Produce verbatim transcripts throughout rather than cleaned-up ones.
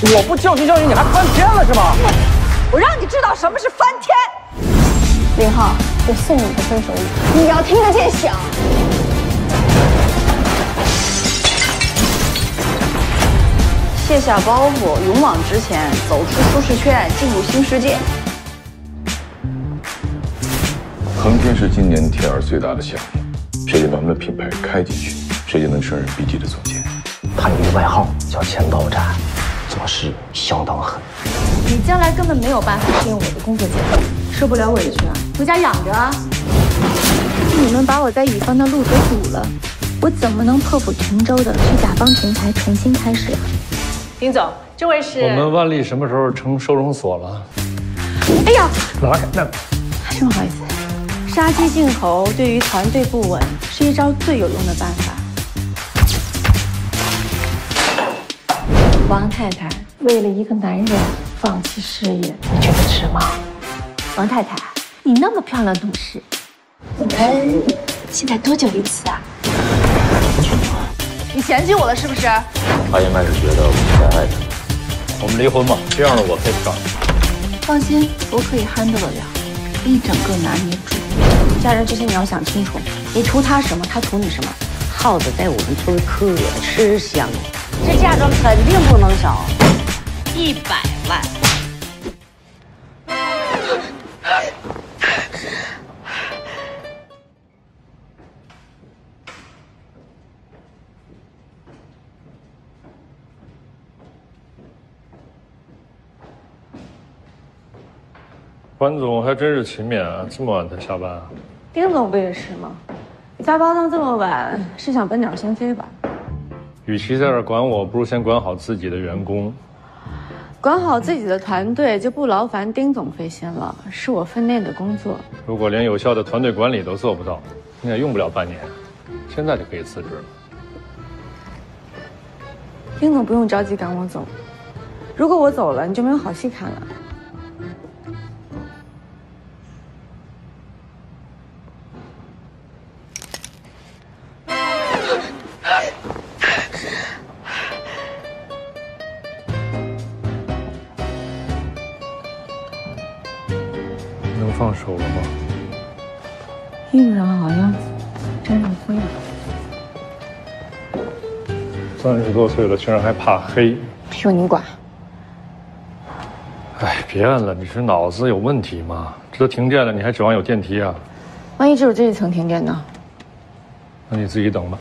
我不教训教训你，还翻篇了是吗？ 我让你知道什么是翻天。 林浩，我送你个分手礼，你要听得见响。 卸下包袱，勇往直前，走出舒适圈，进入新世界。 恒天是今年 T R 最大的项目，谁先把我们的品牌开进去，谁就能胜任 B T 的总监。 他有一个外号叫钱包斩，做事相当狠。 你将来根本没有办法适应我的工作节奏，受不了委屈啊，回家养着啊。你们把我在乙方的路给堵了，我怎么能破釜沉舟的去甲方平台重新开始啊？ 丁总，这位是我们万历什么时候成收容所了？ 哎呀， 来，那真不好意思。杀鸡儆猴对于团队不稳是一招最有用的办法。王太太为了一个男人放弃事业，你觉得值吗？王太太，你那么漂亮懂事，你们现在多久一次啊？ 你嫌弃我了是不是？ 他应该是觉得我不再爱他。 我们离婚吧，这样的我可以不找你。 放心，我可以 handle 得了，一整个拿捏住。嫁人之前你要想清楚，你图他什么，他图你什么。 耗子在我们村可吃香了，这嫁妆肯定不能少，一百万。 关总还真是勤勉啊，这么晚才下班啊？ 丁总不也是吗？加班到这么晚，是想本鸟先飞吧？ 与其在这儿管我，不如先管好自己的员工。 管好自己的团队，就不劳烦丁总费心了，是我分内的工作。 如果连有效的团队管理都做不到，应该用不了半年，现在就可以辞职了。 丁总不用着急赶我走，如果我走了，你就没有好戏看了。 能放手了吗？ 衣服上好像沾上灰了。 三十多岁了，居然还怕黑。 屁股您管。 哎，别按了，你是脑子有问题吗？这都停电了，你还指望有电梯啊？ 万一只有这一层停电呢？ 那你自己等吧。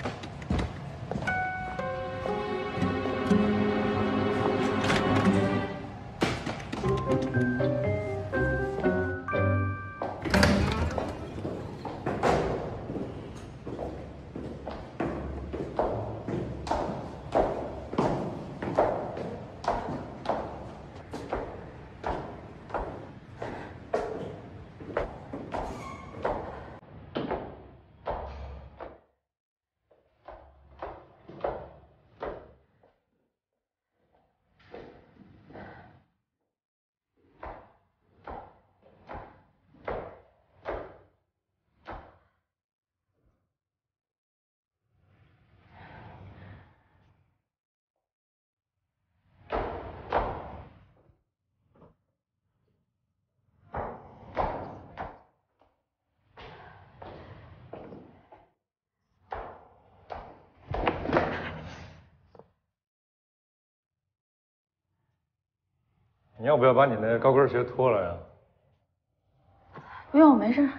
你要不要把你那高跟鞋脱了呀？ 不用，没事。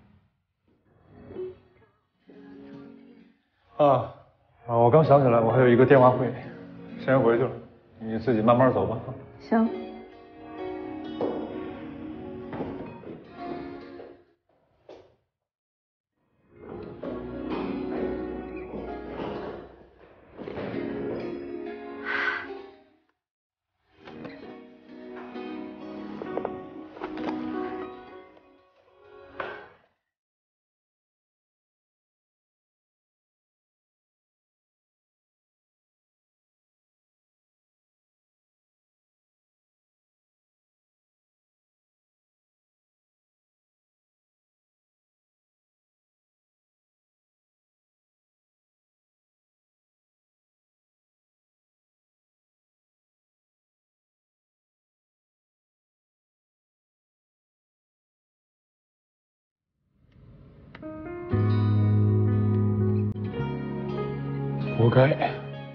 啊啊！我刚想起来，我还有一个电话会，先回去了，你自己慢慢走吧。 行。 活该。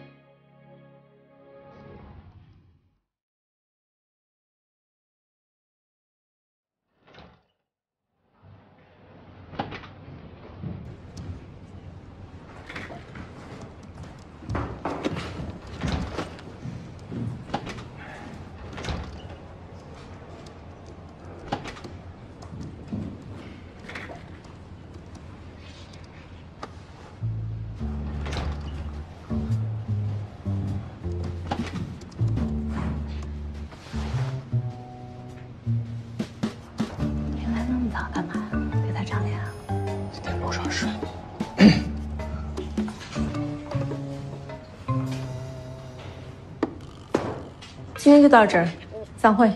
今天就到这儿，散会。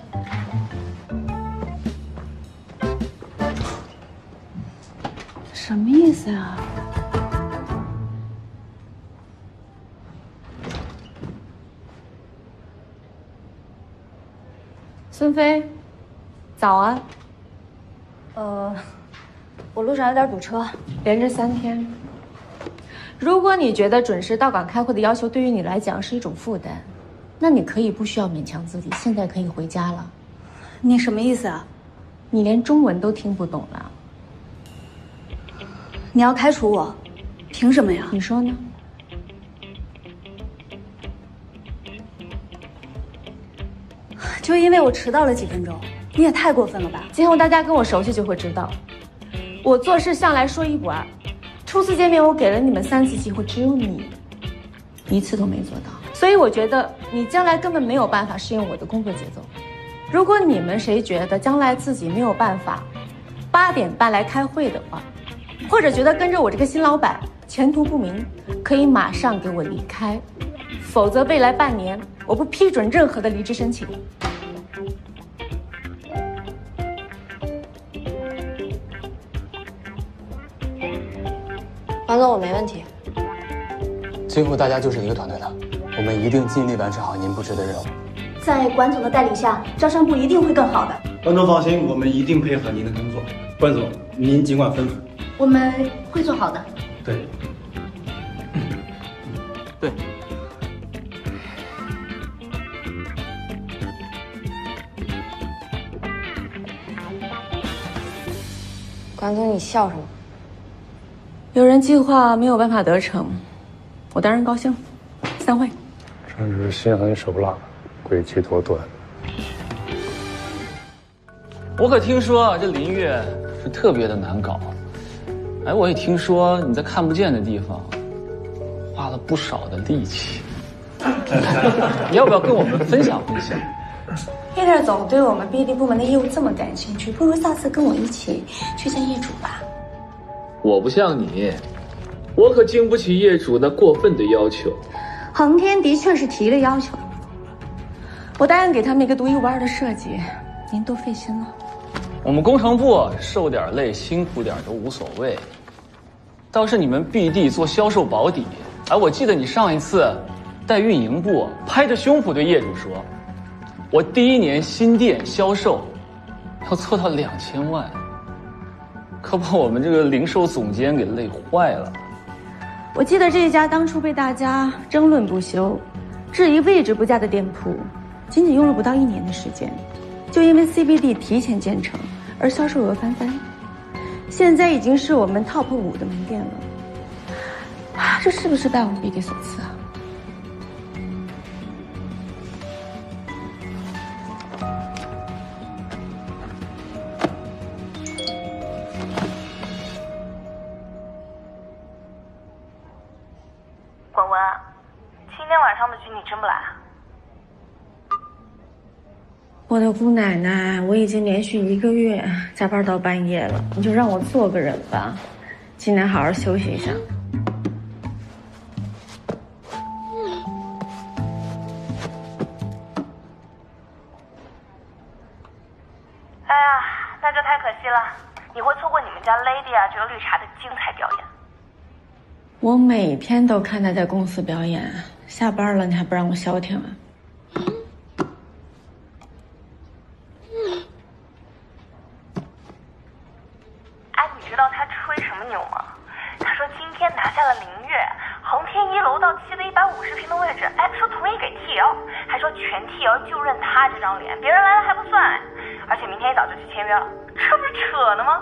什么意思啊？孙飞，早啊。 呃，我路上有点堵车， 连着三天。如果你觉得准时到岗开会的要求对于你来讲是一种负担，那你可以不需要勉强自己，现在可以回家了。 你什么意思啊？ 你连中文都听不懂了。 你要开除我，凭什么呀？ 你说呢？ 就因为我迟到了几分钟，你也太过分了吧？ 今后大家跟我熟悉就会知道，我做事向来说一不二。初次见面我给了你们三次机会，只有你一次都没做到。所以我觉得你将来根本没有办法适应我的工作节奏。如果你们谁觉得将来自己没有办法八点半来开会的话，或者觉得跟着我这个新老板前途不明，可以马上给我离开，否则未来半年我不批准任何的离职申请。 王总，我没问题。 今后大家就是一个团队的，我们一定尽力完成好您布置的任务。 在管总的带领下，招商部一定会更好的。 关总放心，我们一定配合您的工作。关总，您尽管吩咐。 我们会做好的。 对。 对。 关总，你笑什么？ 有人计划没有办法得逞，我当然高兴。散会。 真是心狠手辣，诡计多端。 我可听说这林月是特别的难搞。哎，我也听说你在看不见的地方花了不少的力气。你要不要跟我们分享分享？ Peter 总对我们 B D 部门的业务这么感兴趣，不如下次跟我一起去见业主吧。 我不像你，我可经不起业主那过分的要求。 恒天的确是提了要求，我答应给他们一个独一无二的设计，您多费心了。 我们工程部受点累、辛苦点都无所谓，倒是你们 B D 做销售保底。哎，我记得你上一次带运营部拍着胸脯对业主说。 我第一年新店销售要做到两千万，可把我们这个零售总监给累坏了。 我记得这一家当初被大家争论不休、质疑位置不佳的店铺，仅仅用了不到一年的时间，就因为 C B D 提前建成而销售额翻番，现在已经是我们 top 五的门店了。啊，这是不是拜我们 B D 所赐啊？ 文文，今天晚上的局你真不来？ 我的姑奶奶，我已经连续一个月加班到半夜了，你就让我做个人吧，今天好好休息一下。 哎呀，那就太可惜了，你会错过你们家 Lady 啊这个绿茶的精彩表演。 我每天都看他在公司表演，下班了你还不让我消停啊？ 哎，你知道他吹什么牛吗？他说今天拿下了林月， 恒天一楼到七的一百五十平的位置，哎，说同意给 T L， 还说全 T L 就认他这张脸，别人来了还不算，而且明天一早就去签约了，这不是扯呢吗？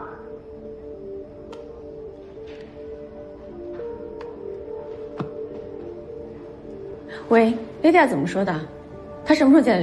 喂，Lydia怎么说的？他什么时候见的